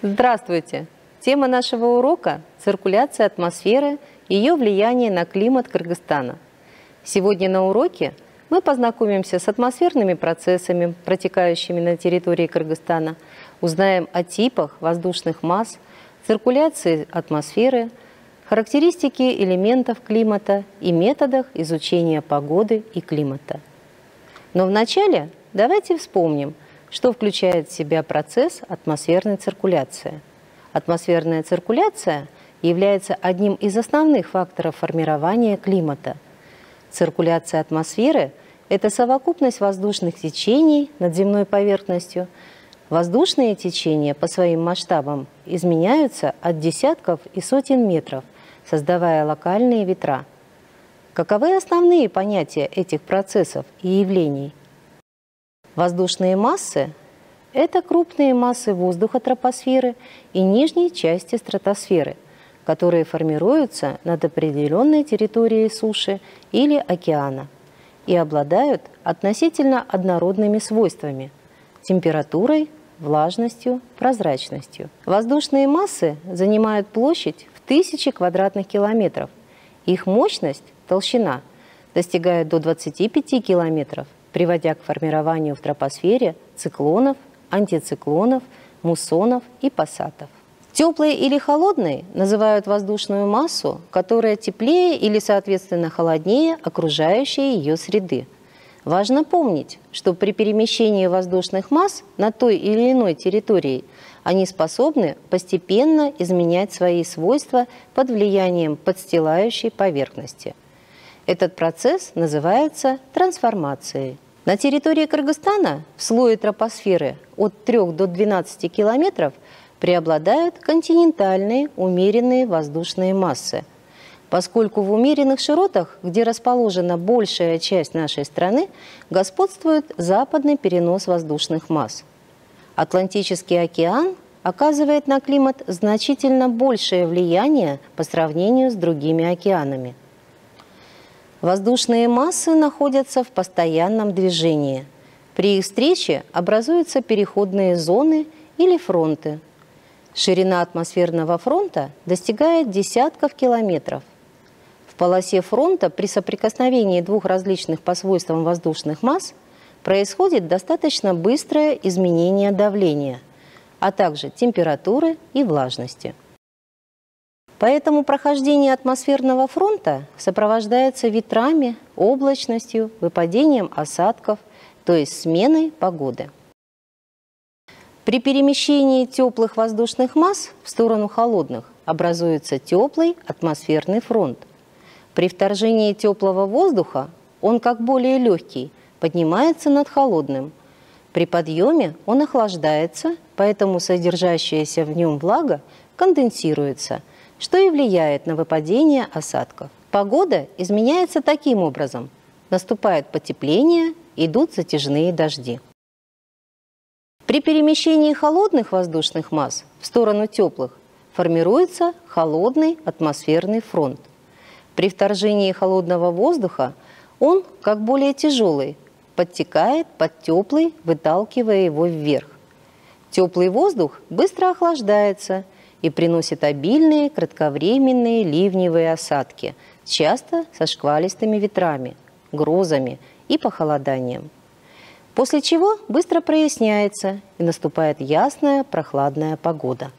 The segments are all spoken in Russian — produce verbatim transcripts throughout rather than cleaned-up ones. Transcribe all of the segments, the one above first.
Здравствуйте! Тема нашего урока – циркуляция атмосферы и ее влияние на климат Кыргызстана. Сегодня на уроке мы познакомимся с атмосферными процессами, протекающими на территории Кыргызстана, узнаем о типах воздушных масс, циркуляции атмосферы, характеристики элементов климата и методах изучения погоды и климата. Но вначале давайте вспомним, что включает в себя процесс атмосферной циркуляции. Атмосферная циркуляция является одним из основных факторов формирования климата. Циркуляция атмосферы – это совокупность воздушных течений над земной поверхностью. Воздушные течения по своим масштабам изменяются от десятков и сотен метров, создавая локальные ветра. Каковы основные понятия этих процессов и явлений? Воздушные массы – это крупные массы воздуха тропосферы и нижней части стратосферы, которые формируются над определенной территорией суши или океана и обладают относительно однородными свойствами – температурой, влажностью, прозрачностью. Воздушные массы занимают площадь в тысячи квадратных километров. Их мощность, толщина, достигает до двадцати пяти километров, приводя к формированию в тропосфере циклонов, антициклонов, муссонов и пассатов. Теплой или холодной называют воздушную массу, которая теплее или, соответственно, холоднее окружающей ее среды. Важно помнить, что при перемещении воздушных масс на той или иной территории они способны постепенно изменять свои свойства под влиянием подстилающей поверхности. Этот процесс называется трансформацией. На территории Кыргызстана в слое тропосферы от трёх до двенадцати километров преобладают континентальные умеренные воздушные массы. Поскольку в умеренных широтах, где расположена большая часть нашей страны, господствует западный перенос воздушных масс. Атлантический океан оказывает на климат значительно большее влияние по сравнению с другими океанами. Воздушные массы находятся в постоянном движении. При их встрече образуются переходные зоны или фронты. Ширина атмосферного фронта достигает десятков километров. В полосе фронта при соприкосновении двух различных по свойствам воздушных масс происходит достаточно быстрое изменение давления, а также температуры и влажности. Поэтому прохождение атмосферного фронта сопровождается ветрами, облачностью, выпадением осадков, то есть сменой погоды. При перемещении теплых воздушных масс в сторону холодных образуется теплый атмосферный фронт. При вторжении теплого воздуха он, как более легкий, поднимается над холодным. При подъеме он охлаждается, поэтому содержащаяся в нем влага конденсируется, что и влияет на выпадение осадков. Погода изменяется таким образом. Наступает потепление, идут затяжные дожди. При перемещении холодных воздушных масс в сторону теплых формируется холодный атмосферный фронт. При вторжении холодного воздуха он, как более тяжелый, подтекает под теплый, выталкивая его вверх. Теплый воздух быстро охлаждается и приносит обильные кратковременные ливневые осадки, часто со шквалистыми ветрами, грозами и похолоданием. После чего быстро проясняется и наступает ясная прохладная погода.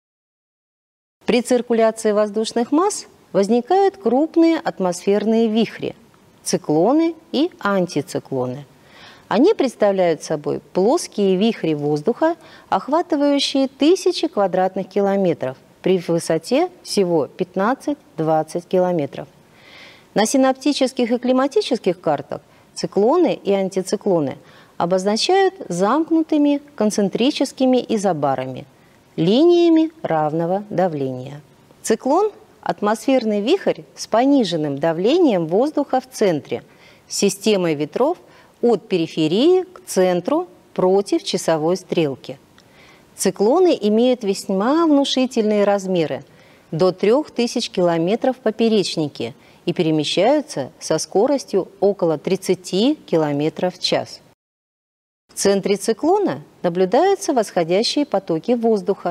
При циркуляции воздушных масс возникают крупные атмосферные вихри, циклоны и антициклоны. Они представляют собой плоские вихри воздуха, охватывающие тысячи квадратных километров при высоте всего пятнадцать-двадцать километров. На синоптических и климатических картах циклоны и антициклоны обозначают замкнутыми концентрическими изобарами, линиями равного давления. Циклон – атмосферный вихрь с пониженным давлением воздуха в центре, с системой ветров от периферии к центру против часовой стрелки. Циклоны имеют весьма внушительные размеры – до трёх тысяч километров в поперечнике и перемещаются со скоростью около тридцати километров в час. В центре циклона наблюдаются восходящие потоки воздуха,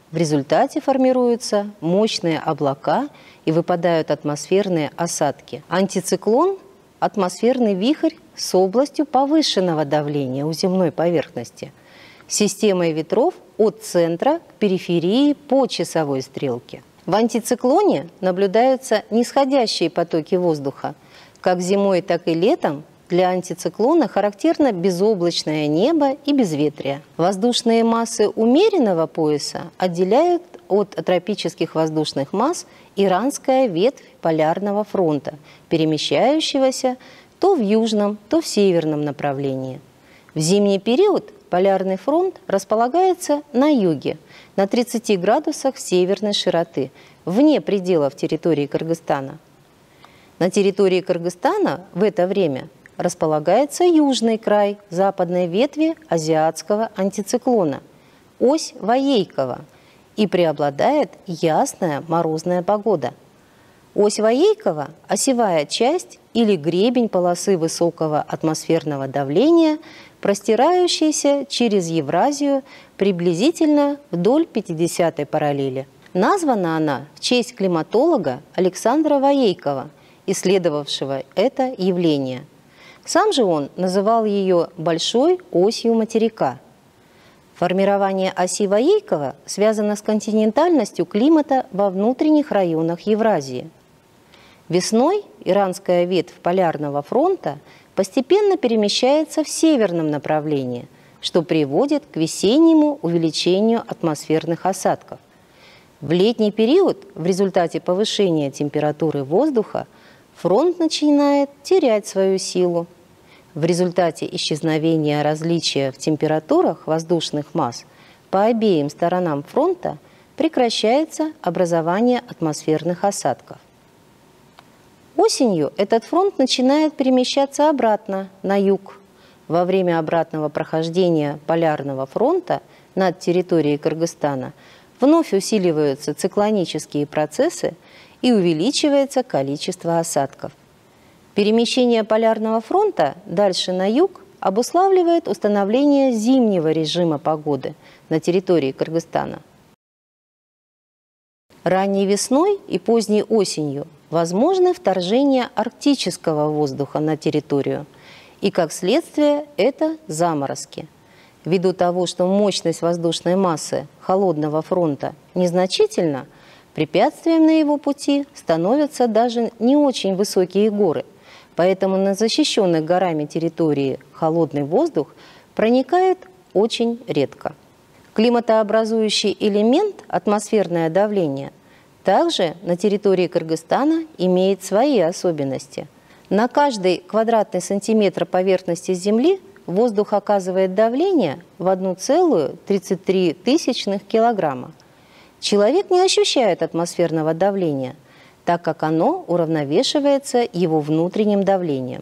В результате формируются мощные облака и выпадают атмосферные осадки. Антициклон – атмосферный вихрь с областью повышенного давления у земной поверхности, системой ветров от центра к периферии по часовой стрелке. В антициклоне наблюдаются нисходящие потоки воздуха. Как зимой, так и летом для антициклона характерно безоблачное небо и безветрие. Воздушные массы умеренного пояса отделяют от тропических воздушных масс иранская ветвь полярного фронта, перемещающегося то в южном, то в северном направлении. В зимний период полярный фронт располагается на юге, на тридцати градусах северной широты, вне пределов территории Кыргызстана. На территории Кыргызстана в это время располагается южный край западной ветви азиатского антициклона, ось Воейкова, и преобладает ясная морозная погода. Ось Воейкова – осевая часть или гребень полосы высокого атмосферного давления, простирающаяся через Евразию приблизительно вдоль пятидесятой параллели. Названа она в честь климатолога Александра Воейкова, исследовавшего это явление. Сам же он называл ее большой осью материка. Формирование оси Воейкова связано с континентальностью климата во внутренних районах Евразии. Весной иранская ветвь полярного фронта постепенно перемещается в северном направлении, что приводит к весеннему увеличению атмосферных осадков. В летний период в результате повышения температуры воздуха фронт начинает терять свою силу. В результате исчезновения различия в температурах воздушных масс по обеим сторонам фронта прекращается образование атмосферных осадков. Осенью этот фронт начинает перемещаться обратно, на юг. Во время обратного прохождения полярного фронта над территорией Кыргызстана вновь усиливаются циклонические процессы и увеличивается количество осадков. Перемещение полярного фронта дальше на юг обуславливает установление зимнего режима погоды на территории Кыргызстана. Ранней весной и поздней осенью возможны вторжение арктического воздуха на территорию, и как следствие это заморозки. Ввиду того, что мощность воздушной массы холодного фронта незначительна, препятствием на его пути становятся даже не очень высокие горы, поэтому на защищенных горами территории холодный воздух проникает очень редко. Климатообразующий элемент атмосферное давление также на территории Кыргызстана имеет свои особенности. На каждый квадратный сантиметр поверхности Земли воздух оказывает давление в одну целую тридцать три тысячных килограмма. Человек не ощущает атмосферного давления, так как оно уравновешивается его внутренним давлением.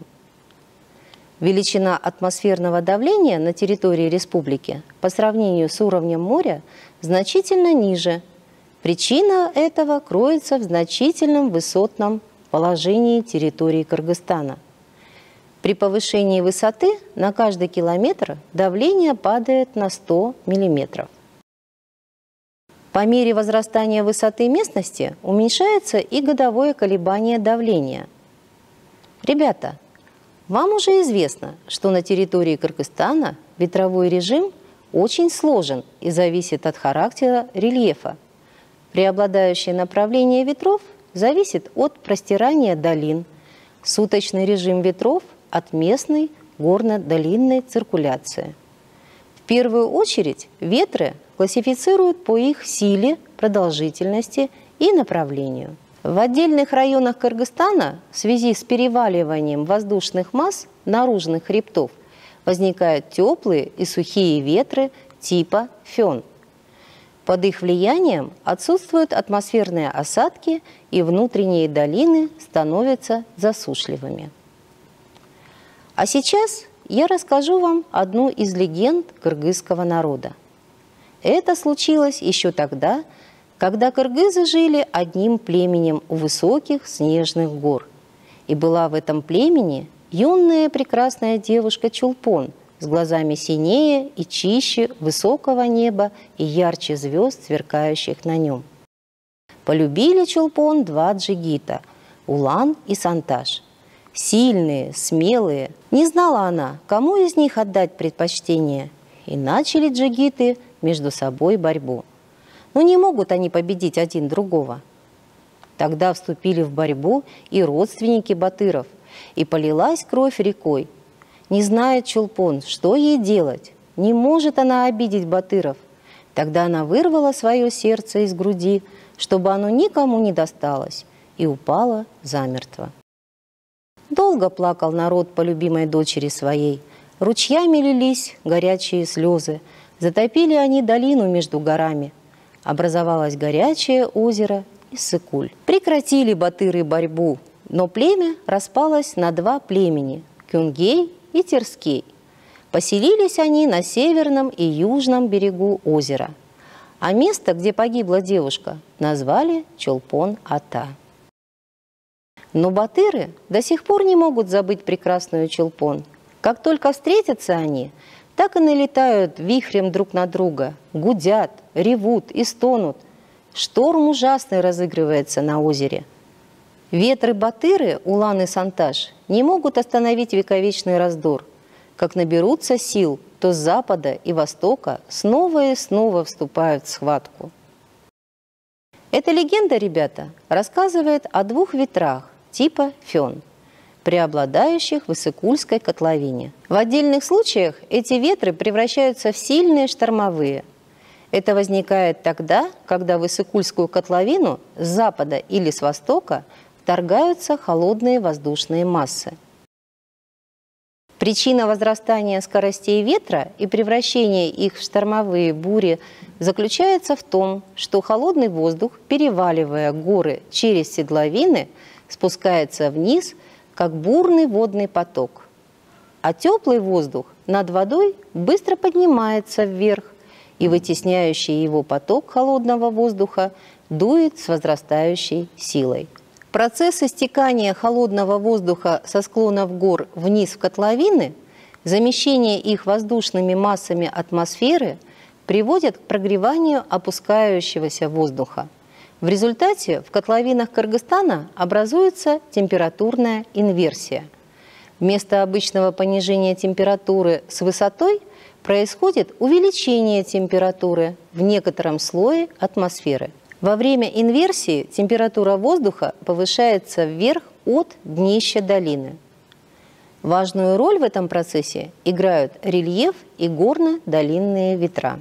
Величина атмосферного давления на территории республики по сравнению с уровнем моря значительно ниже. Причина этого кроется в значительном высотном положении территории Кыргызстана. При повышении высоты на каждый километр давление падает на сто миллиметров. По мере возрастания высоты местности уменьшается и годовое колебание давления. Ребята, вам уже известно, что на территории Кыргызстана ветровой режим очень сложен и зависит от характера рельефа. Преобладающее направление ветров зависит от простирания долин, суточный режим ветров от местной горно-долинной циркуляции. В первую очередь ветры классифицируют по их силе, продолжительности и направлению. В отдельных районах Кыргызстана в связи с переваливанием воздушных масс наружных хребтов возникают теплые и сухие ветры типа фен. Под их влиянием отсутствуют атмосферные осадки, и внутренние долины становятся засушливыми. А сейчас я расскажу вам одну из легенд кыргызского народа. Это случилось еще тогда, когда кыргызы жили одним племенем у высоких снежных гор. И была в этом племени юная прекрасная девушка Чулпон с глазами синее и чище высокого неба и ярче звезд, сверкающих на нем. Полюбили Чулпон два джигита – Улан и Санташ. Сильные, смелые. Не знала она, кому из них отдать предпочтение. И начали джигиты между собой борьбу. Но не могут они победить один другого. Тогда вступили в борьбу и родственники батыров, и полилась кровь рекой. Не знает Чулпон, что ей делать. Не может она обидеть батыров. Тогда она вырвала свое сердце из груди, чтобы оно никому не досталось, и упала замертво. Долго плакал народ по любимой дочери своей. Ручьями лились горячие слезы. Затопили они долину между горами. Образовалось горячее озеро Иссык-Куль. Прекратили батыры борьбу, но племя распалось на два племени – Кюнгей и Терскей. Поселились они на северном и южном берегу озера. А место, где погибла девушка, назвали Чолпон-Ата. Но батыры до сих пор не могут забыть прекрасную Чулпон. Как только встретятся они, так и налетают вихрем друг на друга, гудят, ревут и стонут. Шторм ужасный разыгрывается на озере. Ветры-батыры, Улан и Санташ, не могут остановить вековечный раздор. Как наберутся сил, то с запада и востока снова и снова вступают в схватку. Эта легенда, ребята, рассказывает о двух ветрах типа Фен, преобладающих в Иссык-Кульской котловине. В отдельных случаях эти ветры превращаются в сильные штормовые. Это возникает тогда, когда в Иссык-Кульскую котловину с запада или с востока вторгаются холодные воздушные массы. Причина возрастания скоростей ветра и превращения их в штормовые бури заключается в том, что холодный воздух, переваливая горы через седловины, спускается вниз, как бурный водный поток. А теплый воздух над водой быстро поднимается вверх, и вытесняющий его поток холодного воздуха дует с возрастающей силой. Процесс истекания холодного воздуха со склонов гор вниз в котловины, замещение их воздушными массами атмосферы приводят к прогреванию опускающегося воздуха. В результате в котловинах Кыргызстана образуется температурная инверсия. Вместо обычного понижения температуры с высотой происходит увеличение температуры в некотором слое атмосферы. Во время инверсии температура воздуха повышается вверх от днища долины. Важную роль в этом процессе играют рельеф и горно-долинные ветра.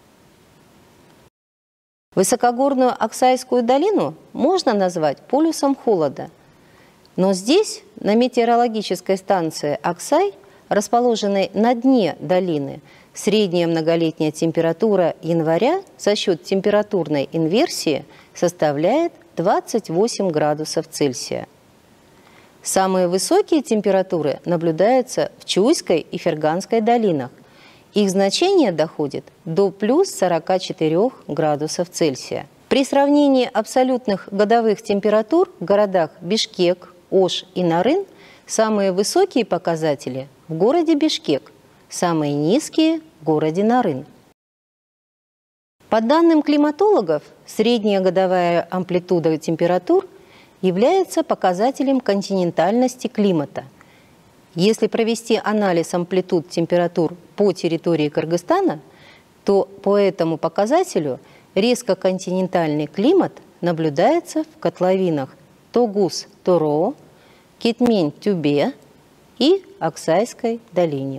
Высокогорную Аксайскую долину можно назвать полюсом холода. Но здесь, на метеорологической станции Аксай, расположенной на дне долины, средняя многолетняя температура января за счет температурной инверсии составляет двадцать восемь градусов Цельсия. Самые высокие температуры наблюдаются в Чуйской и Ферганской долинах. Их значение доходит до плюс сорока четырёх градусов Цельсия. При сравнении абсолютных годовых температур в городах Бишкек, Ош и Нарын самые высокие показатели в городе Бишкек, самые низкие в городе Нарын. По данным климатологов, средняя годовая амплитуда температур является показателем континентальности климата. Если провести анализ амплитуд температур по территории Кыргызстана, то по этому показателю резко континентальный климат наблюдается в котловинах Тогуз-Тороо, Кетмень-Тюбе и Аксайской долине.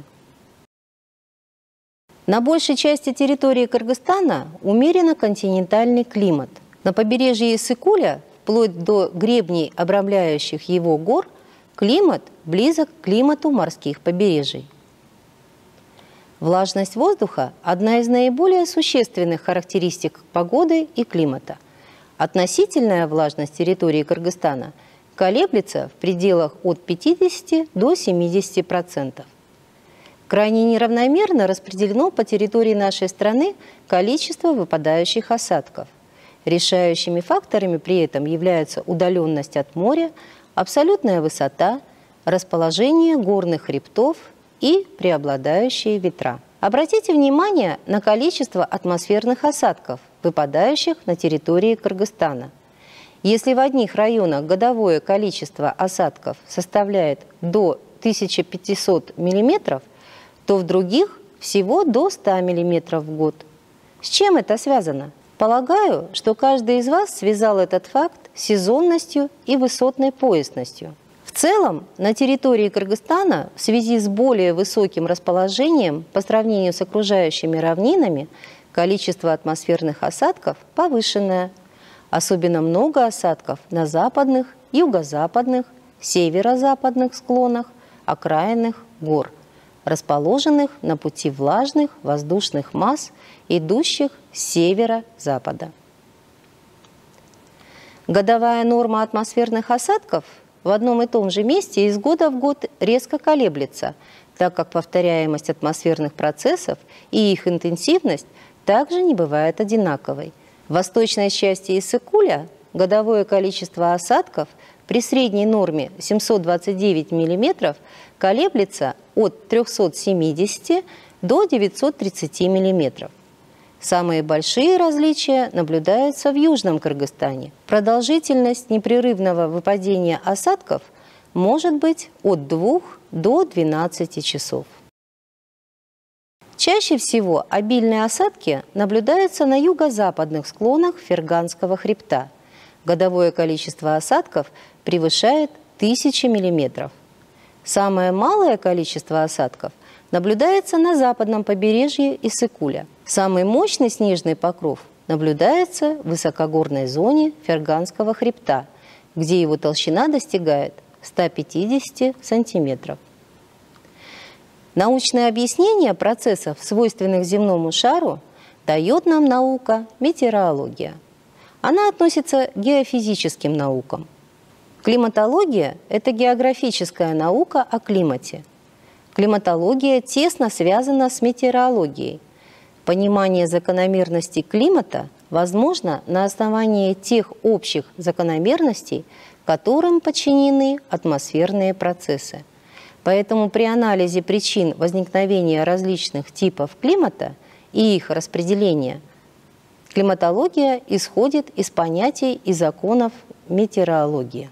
На большей части территории Кыргызстана умеренно континентальный климат. На побережье Иссык-Куля, вплоть до гребней, обрамляющих его гор, климат близок к климату морских побережий. Влажность воздуха – одна из наиболее существенных характеристик погоды и климата. Относительная влажность территории Кыргызстана колеблется в пределах от пятидесяти до семидесяти процентов. Крайне неравномерно распределено по территории нашей страны количество выпадающих осадков. Решающими факторами при этом являются удаленность от моря, абсолютная высота, расположение горных хребтов и преобладающие ветра. Обратите внимание на количество атмосферных осадков, выпадающих на территории Кыргызстана. Если в одних районах годовое количество осадков составляет до тысячи пятисот миллиметров, то в других всего до ста миллиметров в год. С чем это связано? Полагаю, что каждый из вас связал этот факт с сезонностью и высотной поясностью. В целом, на территории Кыргызстана в связи с более высоким расположением по сравнению с окружающими равнинами количество атмосферных осадков повышенное. Особенно много осадков на западных, юго-западных, северо-западных склонах окраинных гор, расположенных на пути влажных воздушных масс, идущих с севера-запада. Годовая норма атмосферных осадков в одном и том же месте из года в год резко колеблется, так как повторяемость атмосферных процессов и их интенсивность также не бывает одинаковой. В восточной части Иссык-Куля годовое количество осадков при средней норме семьсот двадцать девять миллиметров колеблется от трёхсот семидесяти до девятисот тридцати миллиметров. Самые большие различия наблюдаются в Южном Кыргызстане. Продолжительность непрерывного выпадения осадков может быть от двух до двенадцати часов. Чаще всего обильные осадки наблюдаются на юго-западных склонах Ферганского хребта. Годовое количество осадков превышает тысячи миллиметров. Самое малое количество осадков наблюдается на западном побережье Иссык-Куля. Самый мощный снежный покров наблюдается в высокогорной зоне Ферганского хребта, где его толщина достигает ста пятидесяти сантиметров. Научное объяснение процессов, свойственных земному шару, дает нам наука метеорология. Она относится к геофизическим наукам. Климатология – это географическая наука о климате. Климатология тесно связана с метеорологией. Понимание закономерностей климата возможно на основании тех общих закономерностей, которым подчинены атмосферные процессы. Поэтому при анализе причин возникновения различных типов климата и их распределения климатология исходит из понятий и законов метеорологии.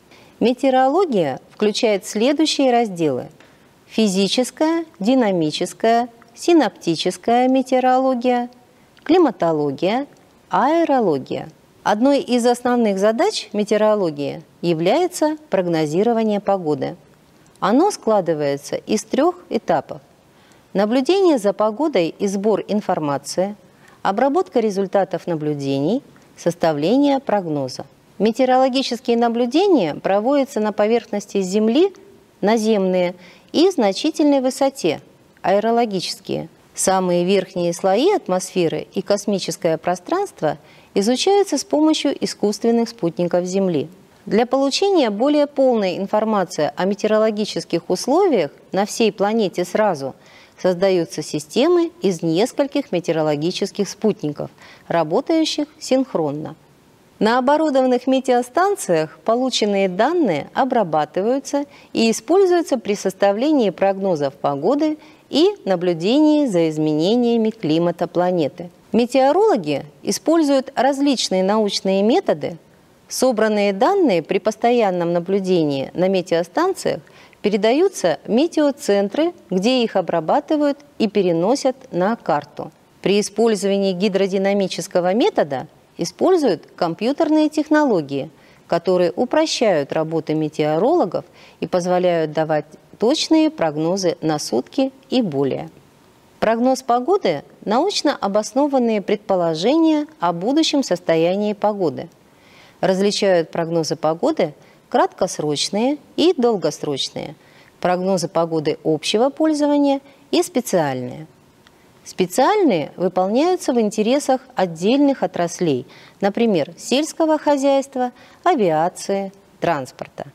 Метеорология включает следующие разделы: физическая, динамическая, синоптическая метеорология, климатология, аэрология. Одной из основных задач метеорологии является прогнозирование погоды. Оно складывается из трех этапов: наблюдение за погодой и сбор информации, обработка результатов наблюдений, составление прогноза. Метеорологические наблюдения проводятся на поверхности Земли, наземные, и значительной высоте, аэрологические. Самые верхние слои атмосферы и космическое пространство изучаются с помощью искусственных спутников Земли. Для получения более полной информации о метеорологических условиях на всей планете сразу создаются системы из нескольких метеорологических спутников, работающих синхронно. На оборудованных метеостанциях полученные данные обрабатываются и используются при составлении прогнозов погоды и наблюдении за изменениями климата планеты. Метеорологи используют различные научные методы. Собранные данные при постоянном наблюдении на метеостанциях передаются в метеоцентры, где их обрабатывают и переносят на карту. При использовании гидродинамического метода используют компьютерные технологии, которые упрощают работу метеорологов и позволяют давать точные прогнозы на сутки и более. Прогноз погоды – научно обоснованные предположения о будущем состоянии погоды. Различают прогнозы погоды краткосрочные и долгосрочные, прогнозы погоды общего пользования и специальные. Специальные выполняются в интересах отдельных отраслей, например, сельского хозяйства, авиации, транспорта.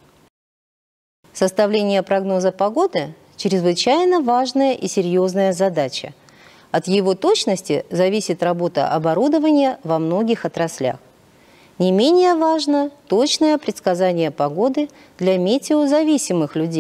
Составление прогноза погоды – чрезвычайно важная и серьезная задача. От его точности зависит работа оборудования во многих отраслях. Не менее важно точное предсказание погоды для метеозависимых людей,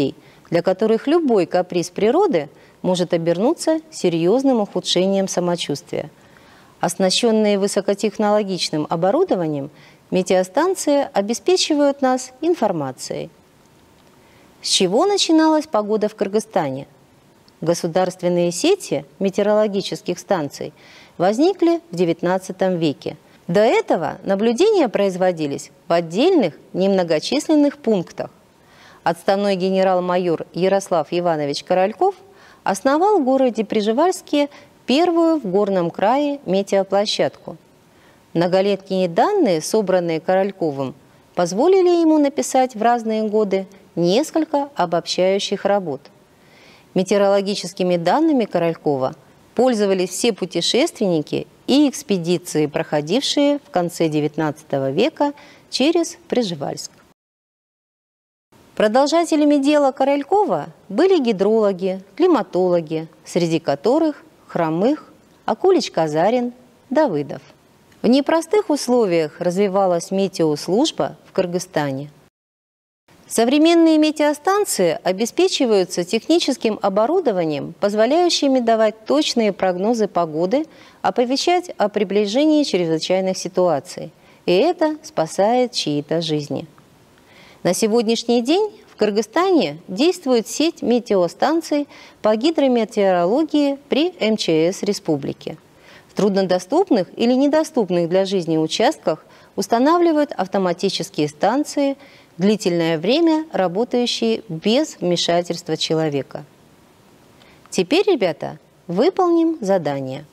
для которых любой каприз природы может обернуться серьезным ухудшением самочувствия. Оснащенные высокотехнологичным оборудованием, метеостанции обеспечивают нас информацией. С чего начиналась погода в Кыргызстане? Государственные сети метеорологических станций возникли в девятнадцатом веке. До этого наблюдения производились в отдельных немногочисленных пунктах. Отставной генерал-майор Ярослав Иванович Корольков основал в городе Прижевальске первую в горном крае метеоплощадку. Многолетние данные, собранные Корольковым, позволили ему написать в разные годы несколько обобщающих работ. Метеорологическими данными Королькова пользовались все путешественники и экспедиции, проходившие в конце девятнадцатого века через Прижевальск. Продолжателями дела Королькова были гидрологи, климатологи, среди которых Хромых, Акулич-Казарин, Давыдов. В непростых условиях развивалась метеослужба в Кыргызстане. Современные метеостанции обеспечиваются техническим оборудованием, позволяющим давать точные прогнозы погоды, оповещать о приближении чрезвычайных ситуаций. И это спасает чьи-то жизни. На сегодняшний день в Кыргызстане действует сеть метеостанций по гидрометеорологии при эм че эс республики. В труднодоступных или недоступных для жизни участках устанавливают автоматические станции, длительное время работающие без вмешательства человека. Теперь, ребята, выполним задание.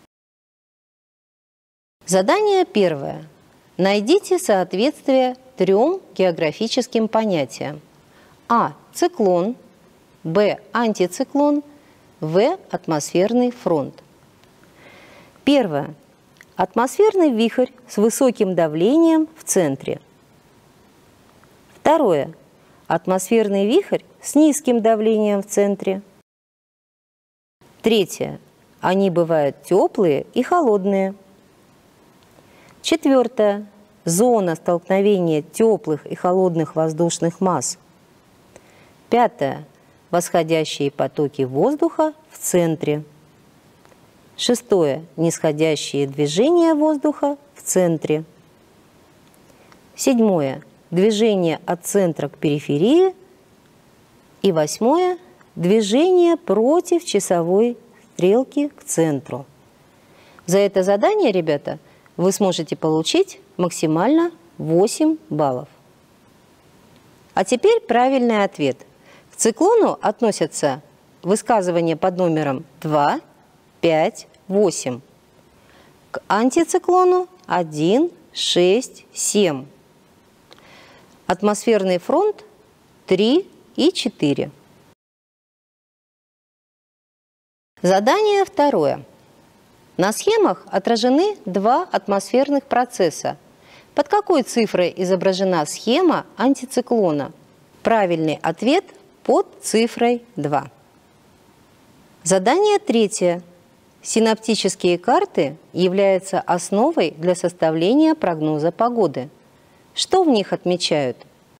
Задание первое. Найдите соответствие трем географическим понятиям. А. Циклон. Б. Антициклон. В. Атмосферный фронт. Первое. Атмосферный вихрь с высоким давлением в центре. Второе. Атмосферный вихрь с низким давлением в центре. Третье. Они бывают теплые и холодные. Четвертое. Зона столкновения теплых и холодных воздушных масс. Пятое. Восходящие потоки воздуха в центре. Шестое. Нисходящие движения воздуха в центре. Седьмое. Движение от центра к периферии. И восьмое. Движение против часовой стрелки к центру. За это задание, ребята, вы сможете получить максимально восемь баллов. А теперь правильный ответ. К циклону относятся высказывания под номером два, пять, восемь. К антициклону один, шесть, семь. Атмосферный фронт три и четыре. Задание второе. На схемах отражены два атмосферных процесса. Под какой цифрой изображена схема антициклона? Правильный ответ под цифрой два. Задание третье. Синаптические карты являются основой для составления прогноза погоды. Что в них отмечают?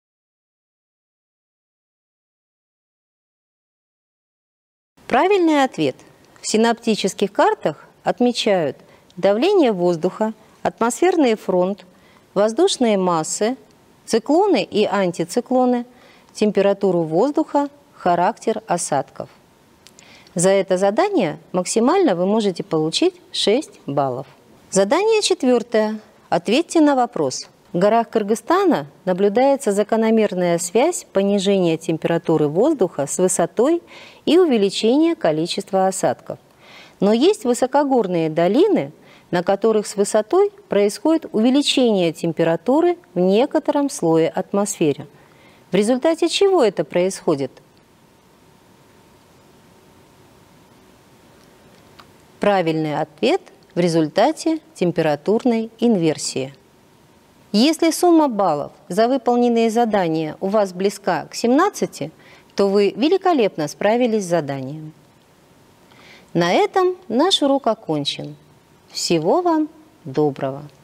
Правильный ответ. В синаптических картах отмечают давление воздуха, атмосферный фронт, воздушные массы, циклоны и антициклоны, температуру воздуха, характер осадков. За это задание максимально вы можете получить шесть баллов. Задание четвертое. Ответьте на вопрос. В горах Кыргызстана наблюдается закономерная связь понижения температуры воздуха с высотой и увеличения количества осадков. Но есть высокогорные долины, на которых с высотой происходит увеличение температуры в некотором слое атмосферы. В результате чего это происходит? Правильный ответ – в результате температурной инверсии. Если сумма баллов за выполненные задания у вас близка к семнадцати, то вы великолепно справились с заданием. На этом наш урок окончен. Всего вам доброго!